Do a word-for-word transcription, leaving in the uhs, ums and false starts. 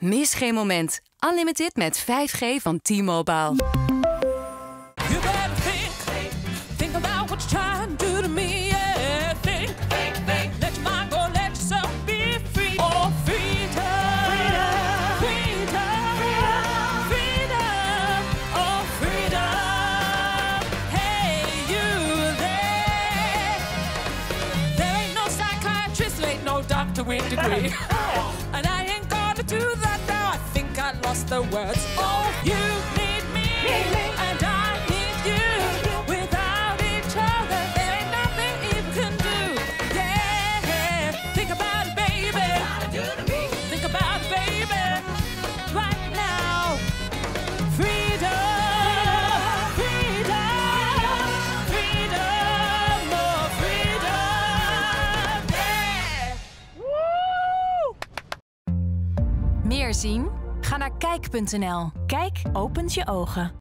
Mis geen moment. Unlimited met vijf G van T-Mobile. You better think, think about what you're trying to do to me, yeah. Think, think, think, let your mind go, let yourself be free. Oh, freedom, freedom, freedom, freedom, oh, freedom. Hey, you there, there ain't no psychiatrist, there ain't no doctor with degree. And I ain't gonna do that now, I think I lost the words. Oh, you need me, need me. And I need you. Without each other, there ain't nothing you can do. Yeah, think about it, baby. Think about it, baby. Right now. Freedom, freedom, freedom, more freedom. Yeah. Woo! Meer zien? Ga naar kijk punt n l. Kijk opent je ogen.